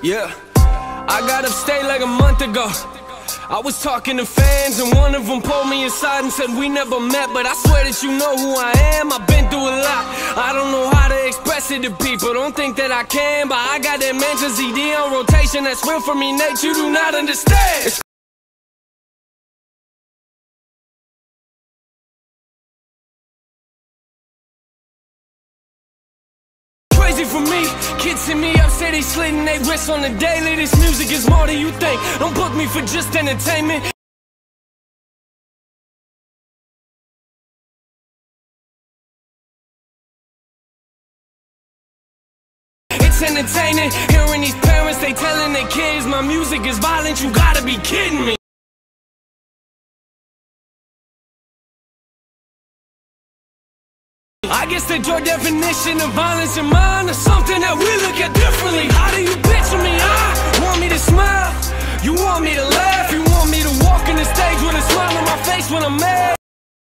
Yeah, I got upstate like a month ago. I was talking to fans and one of them pulled me aside and said we never met, but I swear that you know who I am. I've been through a lot, I don't know how to express it to people. Don't think that I can, but I got that Mansion CD on rotation. That's real for me, Nate, you do not understand. Crazy for me, kids hit me up, say they slitting they wrists on the daily. This music is more than you think, don't book me for just entertainment. It's entertaining, hearing these parents, they telling their kids my music is violent, you gotta be kidding me. I guess that your definition of violence and mine is something that we look at differently. How do you picture me? Want me to smile? You want me to laugh? You want me to walk in the stage with a smile on my face when I'm mad?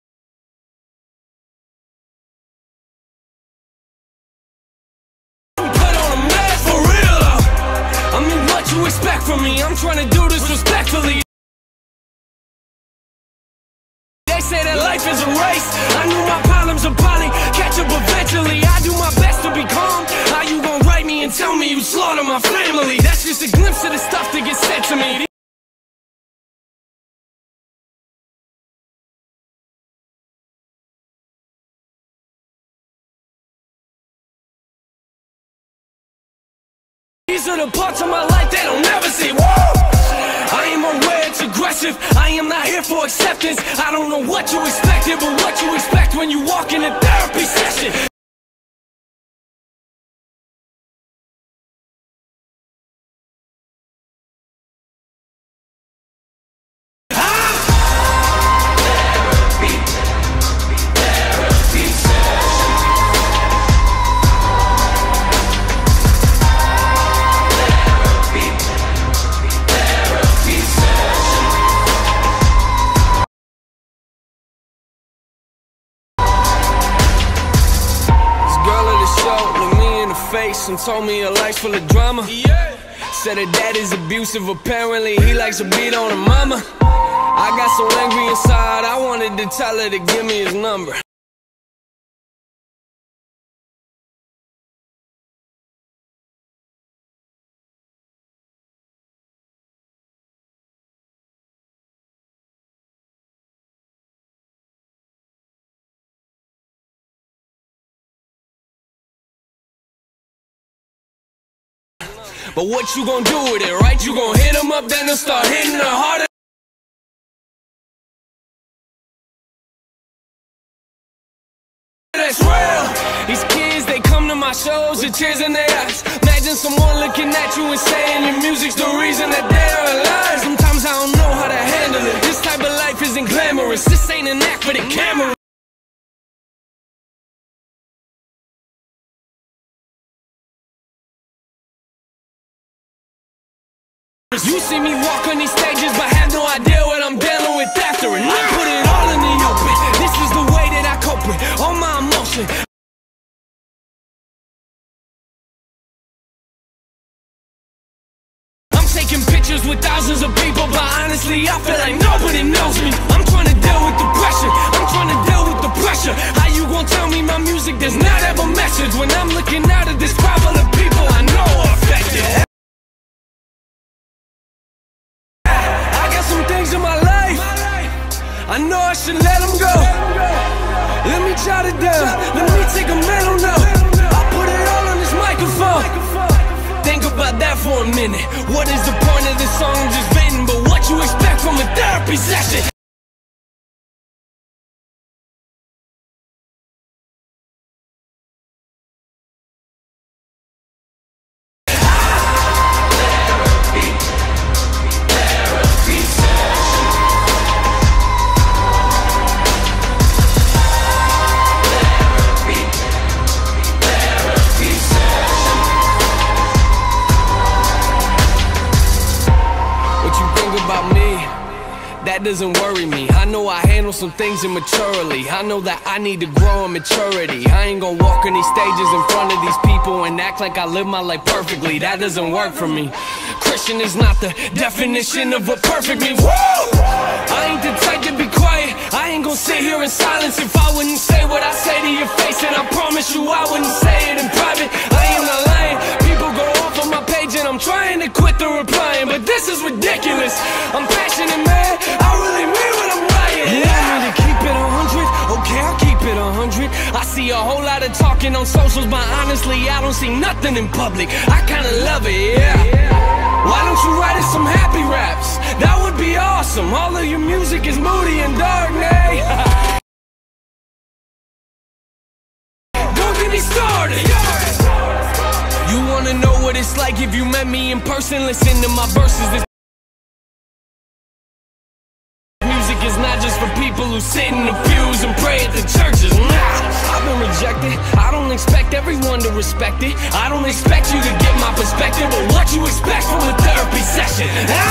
Put on a mask for real though. I mean, what you expect from me? I'm trying to do this respectfully. They say that life is a race. I knew my problems would probably catch up eventually. I do my best to be calm. How you gon' write me and tell me you slaughter my family? That's just a glimpse of the stuff that gets said to me. These are the parts of my life they don't never see. Woo! I am aware it's aggressive, I am not here for acceptance. I don't know what you expected, but what you expect when you walk in a therapy session. And told me her life's full of drama. Said her dad is abusive, apparently he likes to beat on her mama. I got so angry inside, I wanted to tell her to give me his number. But what you gon' do with it, right? You gon' hit him up, then they'll start hitting her harder. That's real. These kids, they come to my shows with tears in their eyes. Imagine someone looking at you and saying your music's the reason that they're alive. Sometimes I don't know how to handle it. This type of life isn't glamorous. This ain't an act for the camera. You see me walk on these stages, but have no idea what I'm dealing with after. And I put it all in the open. This is the way that I cope with all my emotion. I'm taking pictures with thousands of people, but honestly I feel like nobody knows me. I'm trying to deal with the pressure, I'm trying to deal with the pressure. How you gon' tell me my music does not have a message when I'm looking out at this crowd full of people I know are affected? In my life, I know I should let them go. Let me jot it down, let me take a mental note. I'll put it all on this microphone. Think about that for a minute. What is the point of this song I'm just venting? But what you expect from a therapy session? That doesn't worry me. I know I handle handle some things immaturely. I know that I need to grow in maturity. I ain't gonna walk in these stages in front of these people and act like I live my life perfectly. That doesn't work for me. Christian is not the definition of a perfect me. Woo! I ain't the type to be quiet. I ain't gonna sit here in silence if I wouldn't say what I say to your face. And I promise you I wouldn't say it in private. I am not lying. People go off on my page and I'm trying to quit the replying, but this is ridiculous. I'm passionate, man. I really mean what I'm writing. You want me to keep it 100? Okay, I'll keep it 100. I see a whole lot of talking on socials, but honestly I don't see nothing in public. I kinda love it, yeah. Why don't you write us some happy raps? That would be awesome. All of your music is moody and dark, nay. Don't get me started. You wanna know what it's like if you met me in person? Listen to my verses. This music is not just for people who sit in the pews and pray at the churches. Nah, I've been rejected. I don't expect everyone to respect it. I don't expect you to get my perspective, but what you expect from a therapy session?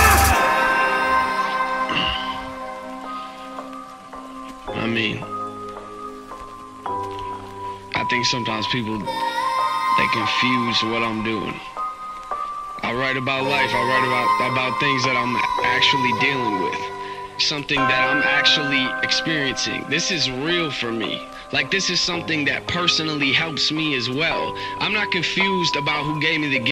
I mean, I think sometimes people, they confuse what I'm doing. I write about life, I write about things that I'm actually dealing with. Something that I'm actually experiencing. This is real for me. Like, this is something that personally helps me as well. I'm not confused about who gave me the gift.